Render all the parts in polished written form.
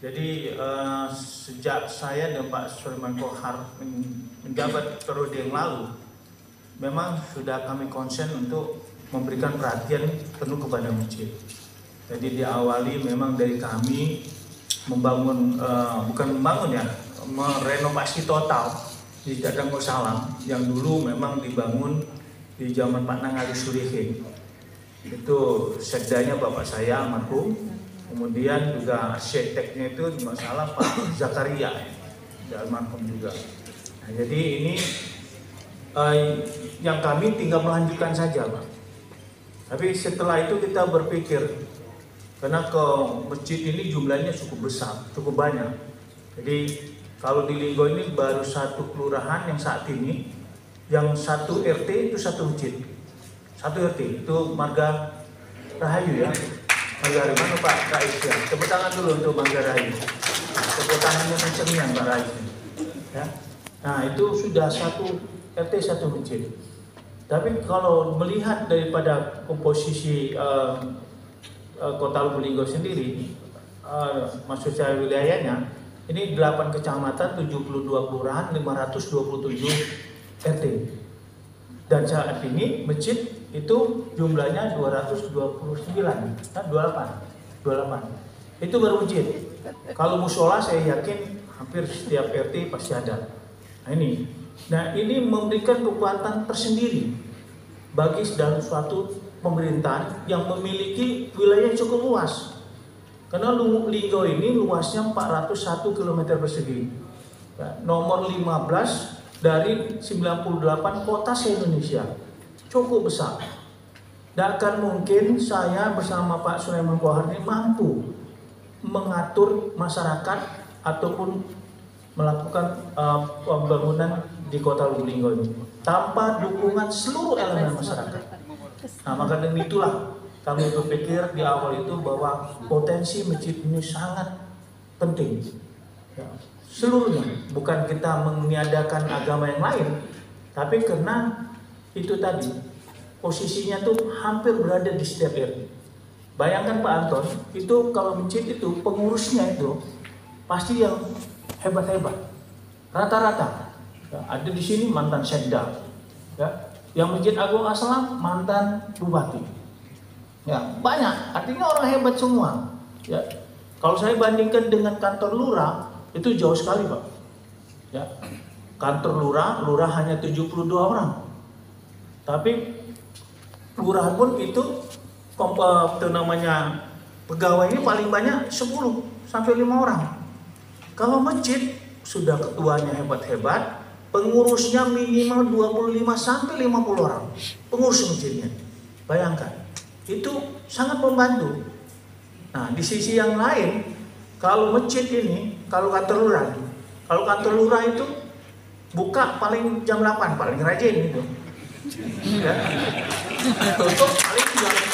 Jadi sejak saya dan Pak Sulaiman Kohar menjabat periode yang lalu, memang sudah kami konsen untuk memberikan perhatian penuh kepada masjid. Jadi diawali memang dari kami membangun, bukan membangun ya, merenovasi total di Dadang Salam yang dulu memang dibangun di zaman Pak Nangali Sulihin. Itu sekdanya bapak saya almarhum. Kemudian juga arsiteknya itu masalah Pak Zakaria, almarhum juga. Nah, jadi ini yang kami tinggal melanjutkan saja, Pak. Tapi setelah itu kita berpikir, karena ke masjid ini jumlahnya cukup besar, cukup banyak. Jadi kalau di Linggo ini baru satu kelurahan yang saat ini, yang satu RT itu satu masjid. Satu RT itu Marga Rahayu ya. Marga Rahayu mana Pak Rais ya. Tepuk tangan dulu untuk Marga Rahayu. Tepuk tangannya kencengnya Pak Rais. Ya. Nah itu sudah satu RT satu masjid. Tapi kalau melihat daripada komposisi Kota Lubuk Linggo sendiri, maksud saya wilayahnya, ini 8 kecamatan, 72 kelurahan, 527 RT. Dan saat ini masjid itu jumlahnya 229, nah 28. Itu baru masjid. Kalau musola saya yakin hampir setiap RT pasti ada. Nah ini memberikan kekuatan tersendiri bagi dalam suatu pemerintahan yang memiliki wilayah cukup luas. Karena Lubuk Linggo ini luasnya 401 km persegi. Ya, nomor 15 dari 98 kota se-Indonesia. Cukup besar. Dan akan mungkin saya bersama Pak Sulaiman Kohar ini mampu mengatur masyarakat ataupun melakukan pembangunan di Kota Lubuk Linggo ini tanpa dukungan seluruh elemen masyarakat. Nah, maka dari itulah kami berpikir di awal itu bahwa potensi masjid ini sangat penting. Ya, seluruhnya, bukan kita meniadakan agama yang lain, tapi karena itu tadi posisinya tuh hampir berada di setiap RT. Bayangkan Pak Anton, itu kalau masjid itu pengurusnya itu pasti yang hebat-hebat, rata-rata. Ya, ada di sini mantan sekda, ya. Yang Masjid Agung Aslam mantan bupati. Ya, banyak. Artinya orang hebat semua. Ya. Kalau saya bandingkan dengan kantor lurah, itu jauh sekali, Pak. Ya. Kantor lurah hanya 72 orang. Tapi lurah pun itu pegawainya paling banyak 10 sampai 5 orang. Kalau masjid sudah ketuanya hebat-hebat, pengurusnya minimal 25 sampai 50 orang. Pengurus masjidnya. Bayangkan. Itu sangat membantu. Nah, di sisi yang lain, kalau masjid ini, kalau kantor lurah itu buka paling jam 8, paling rajin itu. Ya. Tutup paling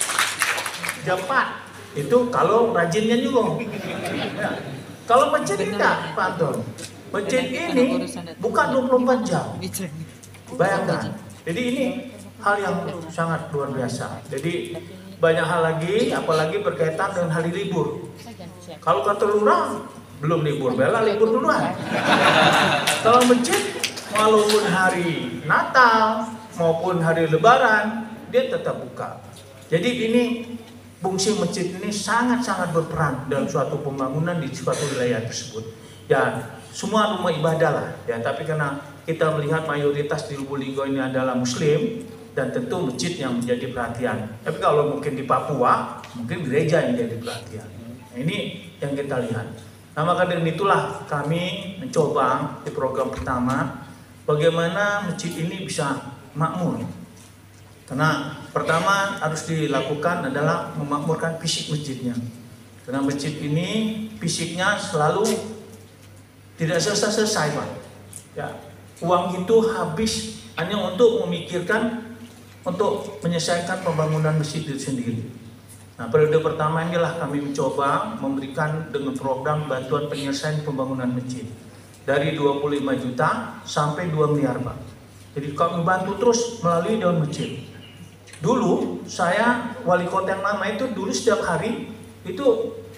jam 4. Itu kalau rajinnya juga. Ya. Kalau masjid tidak, Pak Anton. Masjid ini bukan 24 jam. Bayangkan. Jadi ini hal yang sangat luar biasa. Jadi banyak hal lagi, apalagi berkaitan dengan hari libur. Kalau kantor lurah belum libur, bela libur duluan. Kalau masjid, walaupun hari Natal maupun hari Lebaran, dia tetap buka. Jadi ini fungsi masjid ini sangat-sangat berperan dalam suatu pembangunan di suatu wilayah tersebut. Ya, semua rumah ibadah lah. Ya, tapi karena kita melihat mayoritas di Lubuk Linggo ini adalah Muslim, dan tentu masjid yang menjadi perhatian. Tapi kalau mungkin di Papua, mungkin gereja yang menjadi perhatian. Nah, ini yang kita lihat. Nah, maka dari itulah kami mencoba di program pertama bagaimana masjid ini bisa makmur. Karena pertama harus dilakukan adalah memakmurkan fisik masjidnya. Karena masjid ini fisiknya selalu tidak selesai, Pak. Ya, uang itu habis hanya untuk memikirkan untuk menyelesaikan pembangunan masjid itu sendiri. Nah, periode pertama inilah kami mencoba memberikan dengan program bantuan penyelesaian pembangunan masjid dari 25 juta sampai 2 miliar, Pak. Jadi kami bantu terus melalui Dewan Masjid. Dulu saya wali kota yang lama itu dulu setiap hari itu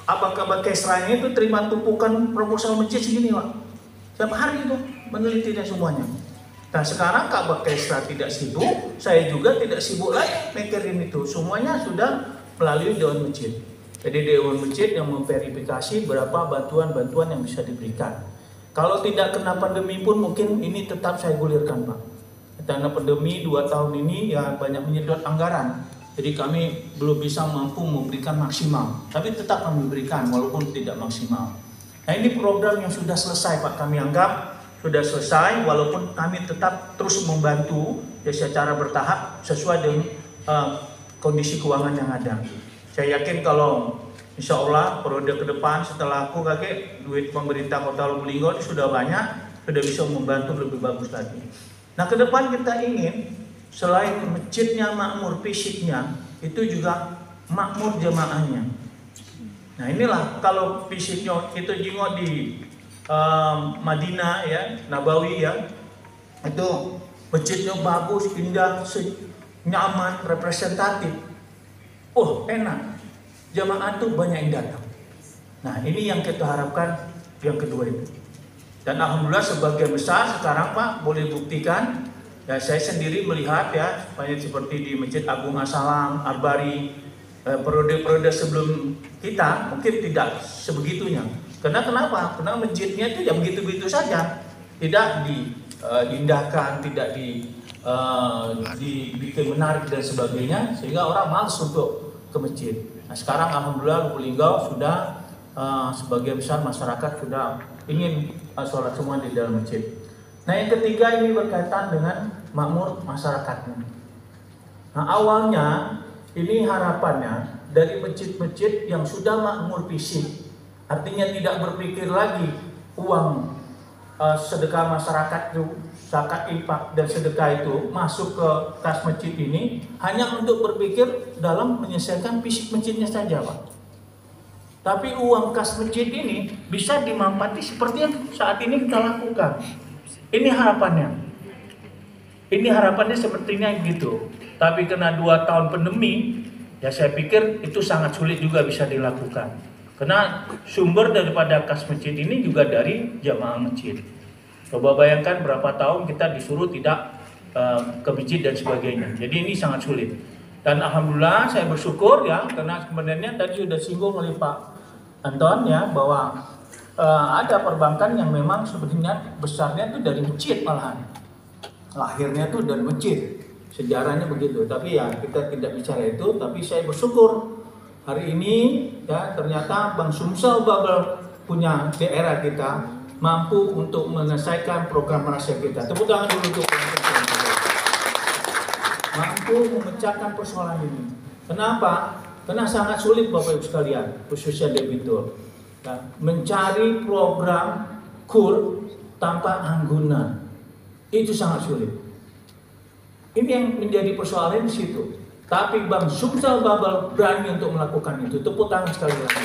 abang-abang Kesranya itu terima tumpukan proposal masjid segini Pak. Setiap hari itu menelitinya semuanya. Nah sekarang Kabak Kesra tidak sibuk, saya juga tidak sibuk lagi mikirin itu. Semuanya sudah melalui Dewan Masjid. Jadi Dewan Masjid yang memverifikasi berapa bantuan-bantuan yang bisa diberikan. Kalau tidak kena pandemi pun mungkin ini tetap saya gulirkan Pak. Karena pandemi 2 tahun ini ya banyak menyedot anggaran. Jadi kami belum bisa mampu memberikan maksimal. Tapi tetap kami berikan walaupun tidak maksimal. Nah ini program yang sudah selesai Pak, kami anggap sudah selesai walaupun kami tetap terus membantu ya secara bertahap sesuai dengan kondisi keuangan yang ada. Saya yakin kalau insya Allah periode ke depan setelah aku kakek duit pemerintah Kota Lubulingga sudah banyak, sudah bisa membantu lebih bagus lagi. Nah ke depan kita ingin selain masjidnya makmur fisiknya, itu juga makmur jemaahnya. Nah inilah kalau fisiknya kita jengok di Madinah ya, Nabawi ya, itu masjidnya bagus, indah, nyaman, representatif. Oh enak, jamaah tuh banyak yang datang. Nah ini yang kita harapkan yang kedua itu. Dan alhamdulillah sebagian besar sekarang Pak boleh buktikan. Ya saya sendiri melihat ya, banyak seperti di Masjid Agung As-Salam, Arbari, periode-periode sebelum kita mungkin tidak sebegitunya. Karena kenapa? Karena masjidnya itu ya begitu-begitu saja, tidak diindahkan, tidak dibikin menarik dan sebagainya, sehingga orang malas untuk ke masjid. Nah sekarang alhamdulillah Lubulingga sudah sebagian besar masyarakat sudah ingin sholat semua di dalam masjid. Nah yang ketiga ini berkaitan dengan makmur masyarakatnya. Nah awalnya ini harapannya dari masjid-masjid yang sudah makmur fisik, artinya tidak berpikir lagi uang sedekah masyarakat itu, zakat infak dan sedekah itu masuk ke kas masjid ini hanya untuk berpikir dalam menyelesaikan fisik masjidnya saja Pak. Tapi uang kas masjid ini bisa dimanfaati seperti yang saat ini kita lakukan. Ini harapannya. Ini harapannya sepertinya gitu. Tapi kena 2 tahun pandemi, ya saya pikir itu sangat sulit juga bisa dilakukan. Karena sumber daripada kas masjid ini juga dari jamaah masjid. Coba bayangkan berapa tahun kita disuruh tidak ke masjid dan sebagainya. Jadi ini sangat sulit. Dan alhamdulillah saya bersyukur ya, karena sebenarnya tadi sudah singgung oleh Pak Anton ya, bahwa ada perbankan yang memang sebenarnya besarnya itu dari masjid malahan. Lahirnya itu dari masjid. Sejarahnya begitu. Tapi ya kita tidak bicara itu, tapi saya bersyukur hari ini ya ternyata Bank Sumsel Babel punya daerah kita mampu untuk menyelesaikan program rahasia kita. Tepuk tangan dulu untuk mampu memecahkan persoalan ini. Kenapa? Karena sangat sulit Bapak Ibu sekalian, khususnya debitur. Nah, mencari program KUR tanpa anggunan itu sangat sulit. Ini yang menjadi persoalan di situ. Tapi Bank Sumsel Babel berani untuk melakukan itu. Tepuk tangan sekali lagi.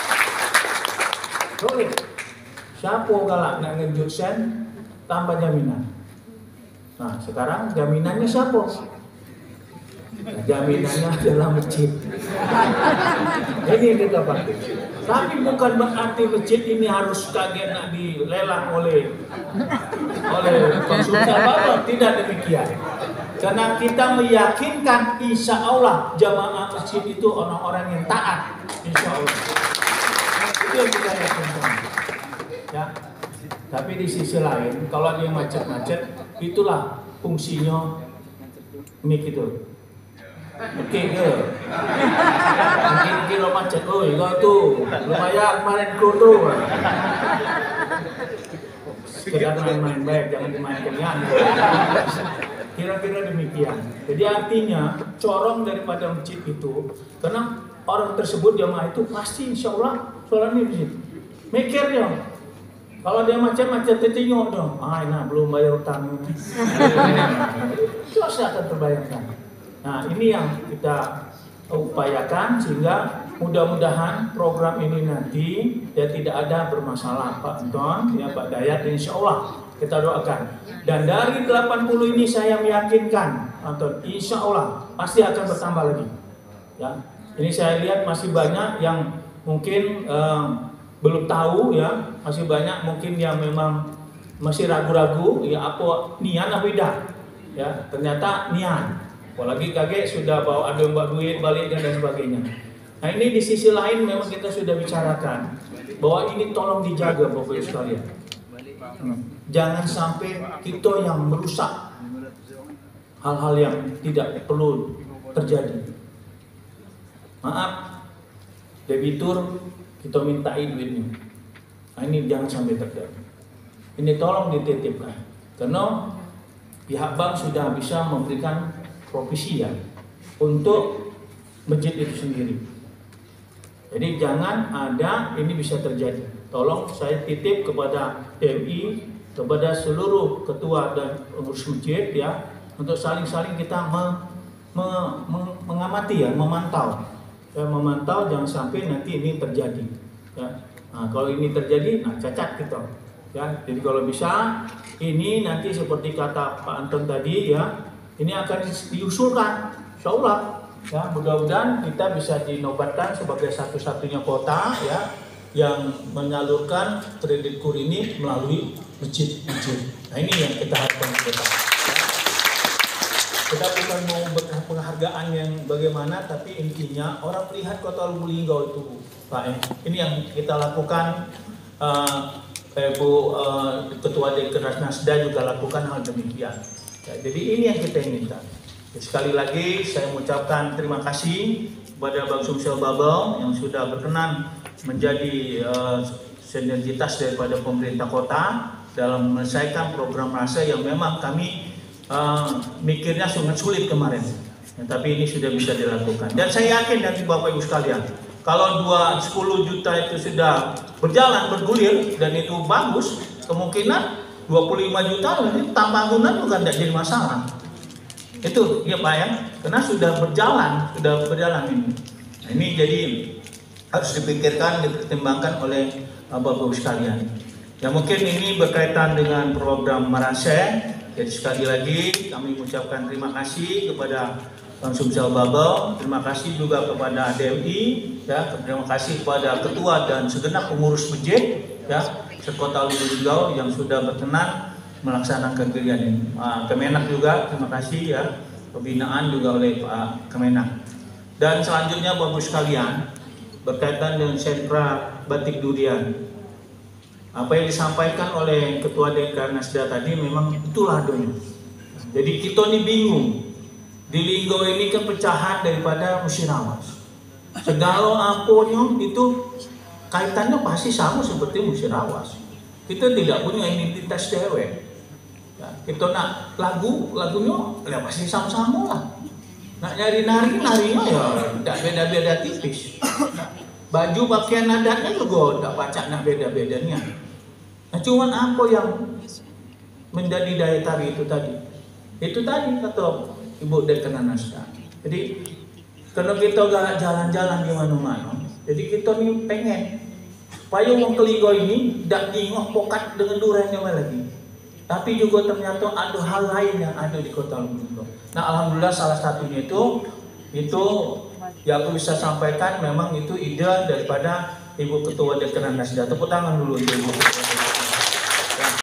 Boleh. Siapa galak nak ngejut sen tanpa jaminan? Nah, sekarang jaminannya siapa? Nah, jaminannya adalah masjid. Ini yang kita pakai. Tapi bukan berarti masjid ini harus kaget nak dilelang oleh Bank Sumsel Babel. Tidak demikian. Karena kita meyakinkan insya Allah jamaah masjid itu orang-orang yang taat. Insya Allah. Itu yang kita yakinkan. Ya. Tapi di sisi lain, kalau dia macet-macet, itulah fungsinya ini gitu. Oke ke? Mungkin kira macet, oh itu tuh lumayan kemarin tuh. Sekedar main-main baik, jangan dimainkan ya. Kira-kira demikian. Jadi artinya corong daripada masjid itu, karena orang tersebut jamaah itu pasti insya Allah sholatnya di situ. Mikir ya. Kalau dia macam-macam tertinggal dong, nah belum bayar utang. Itu akan terbayarkan. Nah ini yang kita upayakan sehingga mudah-mudahan program ini nanti ya tidak ada bermasalah Pak Anton, ya Pak Dayat, insya Allah kita doakan. Dan dari 80 ini saya meyakinkan Anton, insya Allah pasti akan bertambah lagi. Ya, ini saya lihat masih banyak yang mungkin belum tahu ya, masih banyak mungkin yang memang masih ragu-ragu ya apa nian apa tidak ya, ternyata nian, apalagi kakek sudah bawa duit balik dan sebagainya. Nah ini di sisi lain memang kita sudah bicarakan bahwa ini tolong dijaga Bapak Ibu sekalian, jangan sampai kita yang merusak hal-hal yang tidak perlu terjadi. Maaf, debitur kita mintain duitnya. Nah, ini jangan sampai terjadi. Ini tolong dititipkan, karena pihak bank sudah bisa memberikan provisi ya untuk masjid itu sendiri. Jadi jangan ada ini bisa terjadi. Tolong saya titip kepada TMI, kepada seluruh ketua dan pengurus masjid ya, untuk saling-saling kita mengamati ya, memantau. Ya, memantau jangan sampai nanti ini terjadi ya. Nah, kalau ini terjadi, nah cacat kita ya. Jadi kalau bisa ini nanti seperti kata Pak Anton tadi ya, ini akan diusulkan insyaallah ya, mudah-mudahan kita bisa dinobatkan sebagai satu-satunya kota ya yang menyalurkan kredit kur ini melalui masjid-masjid. Nah ini yang kita harapkan kita. Kita bukan mau penghargaan yang bagaimana, tapi intinya orang melihat Kota Lubuk itu, Pak. Ini yang kita lakukan. Ibu Ketua Dekrenas Nasda juga lakukan hal demikian. Ya, jadi ini yang kita inginkan. Sekali lagi saya mengucapkan terima kasih kepada Bang Sumsel Babel yang sudah berkenan menjadi sinergitas daripada pemerintah kota dalam menyelesaikan program rasa yang memang kami mikirnya sangat sulit kemarin, ya, tapi ini sudah bisa dilakukan. Dan saya yakin nanti Bapak Ibu sekalian, kalau 10 juta itu sudah berjalan bergulir dan itu bagus, kemungkinan 25 juta nanti tambah bangunan juga tidak jadi masalah. Itu ya Pak ya, karena sudah berjalan ini. Nah, ini jadi harus dipikirkan, dipertimbangkan oleh Bapak Ibu sekalian. Ya mungkin ini berkaitan dengan program Marase. Jadi sekali lagi kami mengucapkan terima kasih kepada Bang Sumsel Babel, terima kasih juga kepada DMI, ya, terima kasih kepada ketua dan segenap pengurus masjid, ya, sekota Lubuk yang sudah berkenan melaksanakan kegiatan ini. Kemenak juga terima kasih ya, pembinaan juga oleh Pak Kemenak. Dan selanjutnya Bapak Ibu sekalian berkaitan dengan sentra batik durian. Apa yang disampaikan oleh Ketua Dekrenas Nasda tadi memang itulah adanya. Jadi kita ini bingung. Di Linggo ini kan pecahan daripada Musirawas. Segala aponya itu kaitannya pasti sama seperti Musirawas. Kita tidak punya identitas cewek. Ya, kita nak lagunya ya pasti sama-sama lah. Nak nyari narinya ya tidak beda-beda tipis. Baju pakaian adatnya juga tidak baca nah beda-bedanya. Nah cuman apa yang menjadi daya tarik itu tadi? Itu tadi kata Ibu Dekrenas Nasda. Jadi kalau kita gak jalan-jalan di mana-mana, jadi kita nih pengen supaya wong Kelinggo ini tidak ngingok pokat dengan duriannya lagi. Tapi juga ternyata ada hal lain yang ada di Kota Lubuk. Nah alhamdulillah salah satunya itu yang aku bisa sampaikan memang itu ide daripada Ibu Ketua Dekrenas Nasda. Tepuk tangan dulu untuk Ibu Ketua.